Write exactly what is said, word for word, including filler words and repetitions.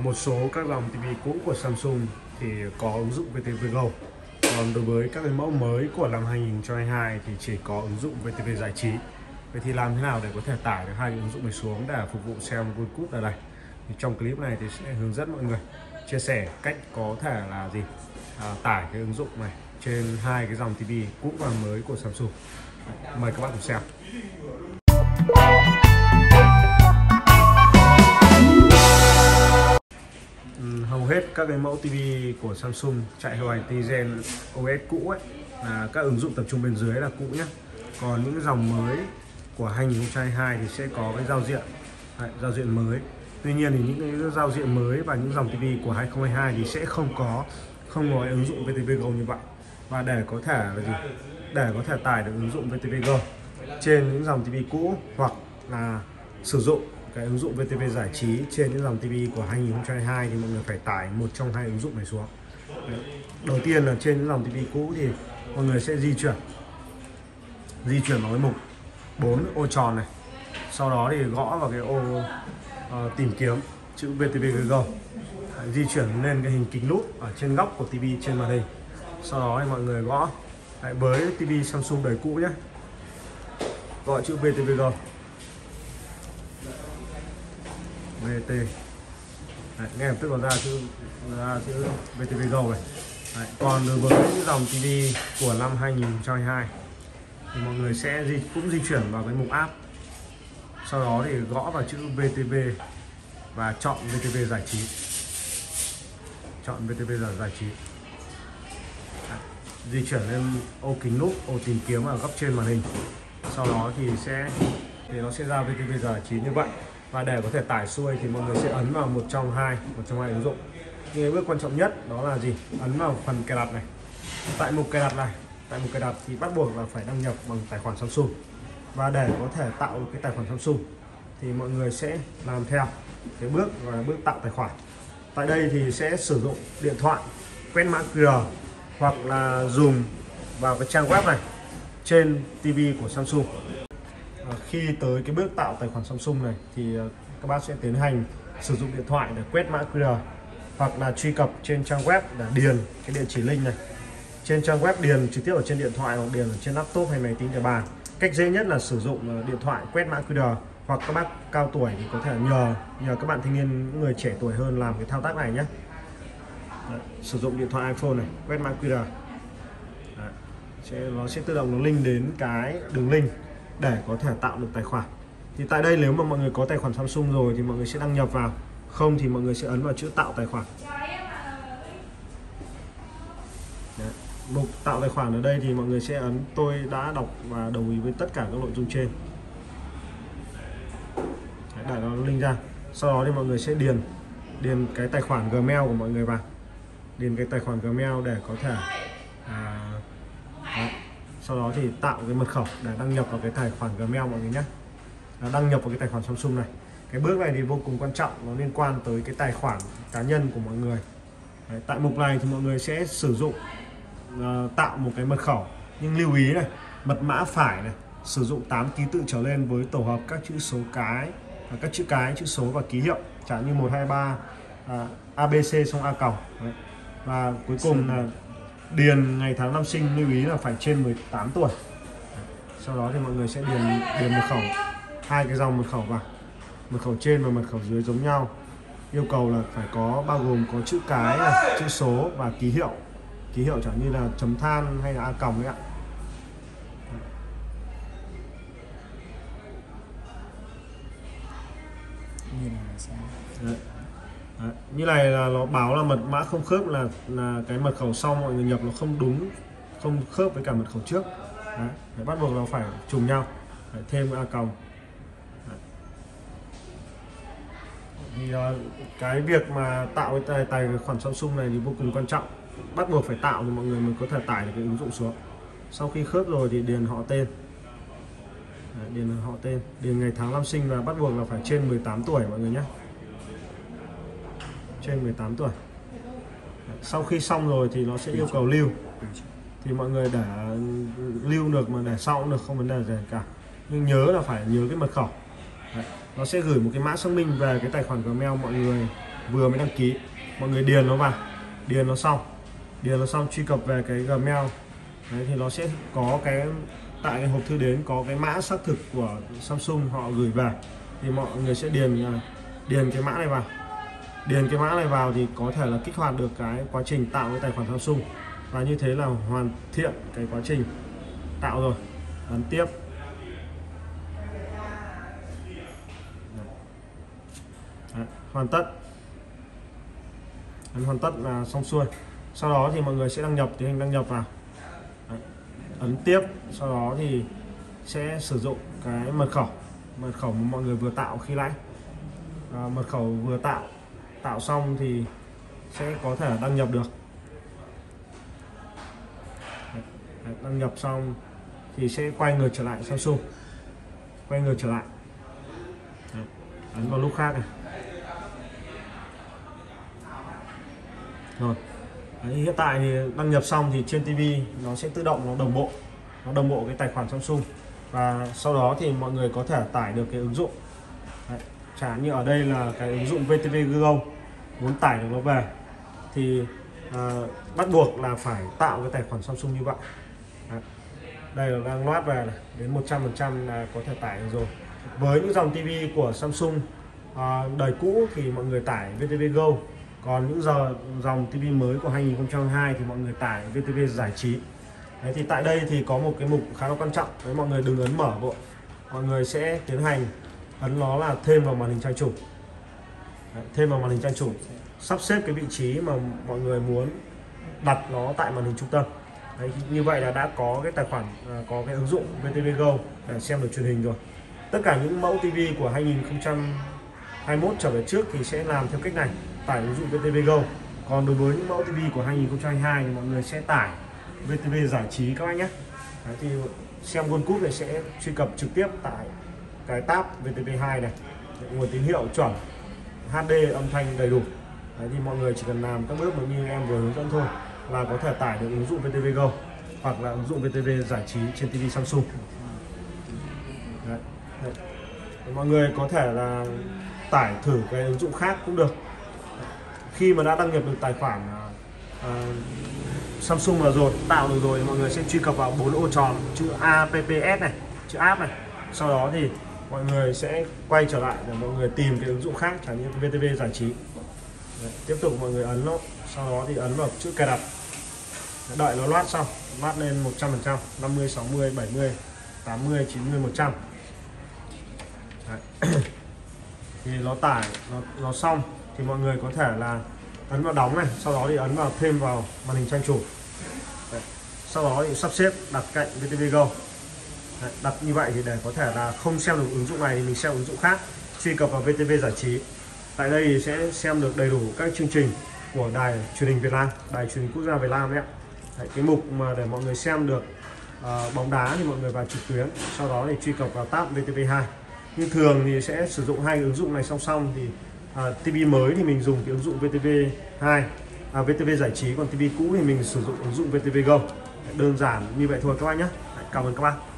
một số các dòng ti vi cũ của Samsung thì có ứng dụng vê tê vê Go. Còn đối với các cái mẫu mới của năm hai nghìn không trăm hai mươi hai thì chỉ có ứng dụng vê tê vê giải trí. Vậy thì làm thế nào để có thể tải được hai cái ứng dụng này xuống để phục vụ xem World Cup ở đây? Thì trong clip này thì sẽ hướng dẫn mọi người chia sẻ cách có thể là gì à, tải cái ứng dụng này trên hai cái dòng ti vi cũ và mới của Samsung. Mời các bạn cùng xem. Hầu hết các cái mẫu ti vi của Samsung chạy theo hành Tizen ô ét cũ ấy là các ứng dụng tập trung bên dưới là cũ nhé. Còn những cái dòng mới của hai nghìn không trăm hai mươi hai thì sẽ có cái giao diện Đấy, giao diện mới. Tuy nhiên thì những cái giao diện mới và những dòng ti vi của hai nghìn không trăm hai mươi hai thì sẽ không có không có ứng dụng vê tê vê Go như vậy. Và để có thể là gì? Để có thể tải được ứng dụng vê tê vê Go trên những dòng ti vi cũ hoặc là sử dụng cái ứng dụng vê tê vê giải trí trên những dòng ti vi của hai nghìn không trăm hai mươi hai thì mọi người phải tải một trong hai ứng dụng này xuống. Đấy. Đầu tiên là trên những dòng ti vi cũ thì mọi người sẽ di chuyển di chuyển vào cái mục bốn ô tròn này, sau đó thì gõ vào cái ô uh, tìm kiếm chữ vê tê vê Go. Đấy, di chuyển lên cái hình kính lúp ở trên góc của ti vi trên màn hình, sau đó thì mọi người gõ. Đấy, với ti vi Samsung đời cũ nhé, gọi chữ vê tê vê Go, vê tê. Đấy, nghe lập tức có ra chữ ra chữ vê tê vê Go này. Đấy, còn đối với những dòng ti vi của năm hai nghìn không trăm hai mươi hai thì mọi người sẽ di, cũng di chuyển vào cái mục app, sau đó thì gõ vào chữ vê tê vê và chọn vê tê vê giải trí, chọn vê tê vê là giải trí. Đấy, di chuyển lên ô kính lúp, ô tìm kiếm ở góc trên màn hình, sau đó thì sẽ thì nó sẽ ra vê tê vê giải trí như vậy. Và để có thể tải xuôi thì mọi người sẽ ấn vào một trong hai một trong hai ứng dụng. Nhưng bước quan trọng nhất đó là gì? Ấn vào phần cài đặt này. Tại mục cài đặt này, tại mục cài đặt thì bắt buộc là phải đăng nhập bằng tài khoản Samsung. Và để có thể tạo được cái tài khoản Samsung thì mọi người sẽ làm theo cái bước gọi là bước tạo tài khoản. Tại đây thì sẽ sử dụng điện thoại quét mã quy rờ hoặc là dùng vào cái trang web này trên ti vi của Samsung. Khi tới cái bước tạo tài khoản Samsung này thì các bác sẽ tiến hành sử dụng điện thoại để quét mã quy rờ hoặc là truy cập trên trang web để điền cái địa chỉ link này. Trên trang web điền trực tiếp ở trên điện thoại hoặc điền ở trên laptop hay máy tính để bàn. Cách dễ nhất là sử dụng điện thoại quét mã quy rờ, hoặc các bác cao tuổi thì có thể nhờ nhờ các bạn thanh niên, những người trẻ tuổi hơn làm cái thao tác này nhé. Đấy, sử dụng điện thoại iPhone này quét mã quy rờ. Đấy, sẽ, nó sẽ tự động nó link đến cái đường link để có thể tạo được tài khoản. Thì tại đây nếu mà mọi người có tài khoản Samsung rồi thì mọi người sẽ đăng nhập vào, không thì mọi người sẽ ấn vào chữ tạo tài khoản. Đấy, mục tạo tài khoản ở đây thì mọi người sẽ ấn tôi đã đọc và đồng ý với tất cả các nội dung trên. Đấy, để nó link ra. Sau đó thì mọi người sẽ điền điền cái tài khoản Gmail của mọi người vào, điền cái tài khoản Gmail để có thể à, đấy. Sau đó thì tạo cái mật khẩu để đăng nhập vào cái tài khoản Gmail mọi người nhé. Đăng nhập vào cái tài khoản Samsung này. Cái bước này thì vô cùng quan trọng, nó liên quan tới cái tài khoản cá nhân của mọi người. Đấy, tại mục này thì mọi người sẽ sử dụng uh, tạo một cái mật khẩu, nhưng lưu ý này, mật mã phải này sử dụng tám ký tự trở lên với tổ hợp các chữ số cái, các chữ cái, chữ số và ký hiệu, chẳng như một hai ba, uh, a bê xê xong a còng. Đấy. Và cuối cùng là điền ngày tháng năm sinh, lưu ý là phải trên mười tám tuổi. Sau đó thì mọi người sẽ điền điền mật khẩu, hai cái dòng mật khẩu vào, mật khẩu trên và mật khẩu dưới giống nhau. Yêu cầu là phải có bao gồm có chữ cái này, chữ số và ký hiệu, ký hiệu chẳng như là chấm than hay là a còng đấy ạ. Đấy. Đấy. Như này là nó báo là mật mã không khớp, là là cái mật khẩu sau mọi người nhập nó không đúng, không khớp với cả mật khẩu trước. Đấy. Đấy, bắt buộc nó phải trùng nhau. Đấy, thêm a còng. Đấy. Thì uh, cái việc mà tạo cái tài, tài khoản Samsung này thì vô cùng quan trọng, bắt buộc phải tạo thì mọi người mới có thể tải được cái ứng dụng xuống. Sau khi khớp rồi thì điền họ tên. Đấy, điền họ tên, điền ngày tháng năm sinh và bắt buộc là phải trên mười tám tuổi mọi người nhé, trên mười tám tuổi. Đấy, sau khi xong rồi thì nó sẽ yêu cầu lưu, thì mọi người để lưu được mà để sau cũng được, không vấn đề gì cả, nhưng nhớ là phải nhớ cái mật khẩu. Đấy, nó sẽ gửi một cái mã xác minh về cái tài khoản Gmail mọi người vừa mới đăng ký, mọi người điền nó vào, điền nó xong điền nó xong truy cập về cái Gmail. Đấy, thì nó sẽ có cái tại cái hộp thư đến có cái mã xác thực của Samsung họ gửi về, thì mọi người sẽ điền điền cái mã này vào điền cái mã này vào thì có thể là kích hoạt được cái quá trình tạo cái tài khoản Samsung, và như thế là hoàn thiện cái quá trình tạo rồi. Ấn tiếp. Đấy, hoàn tất. Ấn hoàn tất là xong xuôi. Sau đó thì mọi người sẽ đăng nhập, tiến hành đăng nhập vào. Đấy, ấn tiếp. Sau đó thì sẽ sử dụng cái mật khẩu mật khẩu mà mọi người vừa tạo khi nãy. À, mật khẩu vừa tạo tạo xong thì sẽ có thể đăng nhập được. Đấy, đăng nhập xong thì sẽ quay ngược trở lại Samsung, quay ngược trở lại. Đấy, ấn vào lúc khác này. Rồi. Đấy, hiện tại thì đăng nhập xong thì trên ti vi nó sẽ tự động nó đồng bộ nó đồng bộ cái tài khoản Samsung, và sau đó thì mọi người có thể tải được cái ứng dụng. Đấy, chẳng như ở đây là cái ứng dụng vê tê vê Go, muốn tải được nó về thì à, bắt buộc là phải tạo cái tài khoản Samsung như vậy. Đấy, đây là đang loát về này, đến một trăm phần trăm là có thể tải được rồi. Với những dòng ti vi của Samsung à, đời cũ thì mọi người tải vê tê vê Go, còn những giờ dòng ti vi mới của hai nghìn không trăm hai mươi hai thì mọi người tải vê tê vê giải trí. Đấy, thì tại đây thì có một cái mục khá là quan trọng. Đấy, mọi người đừng ấn mở vội, mọi người sẽ tiến hành ấn nó là thêm vào màn hình trang chủ. Đấy, thêm vào màn hình trang chủ, sắp xếp cái vị trí mà mọi người muốn đặt nó tại màn hình trung tâm. Đấy, như vậy là đã có cái tài khoản, có cái ứng dụng vê tê vê Go để xem được truyền hình rồi. Tất cả những mẫu ti vi của hai nghìn không trăm hai mươi mốt trở về trước thì sẽ làm theo cách này, tải ứng dụng vê tê vê Go. Còn đối với những mẫu ti vi của hai nghìn không trăm hai mươi hai thì mọi người sẽ tải vê tê vê giải trí các bác nhé. Đấy, thì xem World Cup này sẽ truy cập trực tiếp tại cái tab vê tê vê hai này, nguồn tín hiệu chuẩn, hát đê âm thanh đầy đủ. Đấy, thì mọi người chỉ cần làm các bước mà như em vừa hướng dẫn thôi là có thể tải được ứng dụng vê tê vê Go hoặc là ứng dụng vê tê vê giải trí trên ti vi Samsung. Đấy. Đấy. Mọi người có thể là tải thử cái ứng dụng khác cũng được. Khi mà đã đăng nhập được tài khoản uh, Samsung vào rồi, tạo được rồi, mọi người sẽ truy cập vào bốn ô tròn chữ apps này, chữ app này. Sau đó thì mọi người sẽ quay trở lại để mọi người tìm cái ứng dụng khác, chẳng như vê tê vê giải trí. Đấy, tiếp tục mọi người ấn nó, sau đó thì ấn vào chữ cài đặt, đợi nó loát xong, loát lên một trăm phần trăm, năm mươi, sáu mươi, bảy mươi, tám mươi, chín mươi, một trăm. Đấy. Thì nó tải, nó, nó xong thì mọi người có thể là ấn vào đóng này, sau đó thì ấn vào thêm vào màn hình trang chủ. Đấy. Sau đó thì sắp xếp đặt cạnh vê tê vê Go. Đấy, đặt như vậy thì để có thể là không xem được ứng dụng này thì mình xem ứng dụng khác, truy cập vào vê tê vê giải trí. Tại đây thì sẽ xem được đầy đủ các chương trình của đài truyền hình Việt Nam, đài truyền hình quốc gia Việt Nam đấy. Đấy, cái mục mà để mọi người xem được uh, bóng đá thì mọi người vào trực tuyến, sau đó thì truy cập vào tab vê tê vê hai. Như thường thì sẽ sử dụng hai ứng dụng này song song, thì uh, ti vi mới thì mình dùng cái ứng dụng vê tê vê hai, à, vê tê vê giải trí, còn ti vi cũ thì mình sử dụng ứng dụng vê tê vê Go. Đấy, đơn giản như vậy thôi các bác nhé. Đấy, cảm ơn các bác.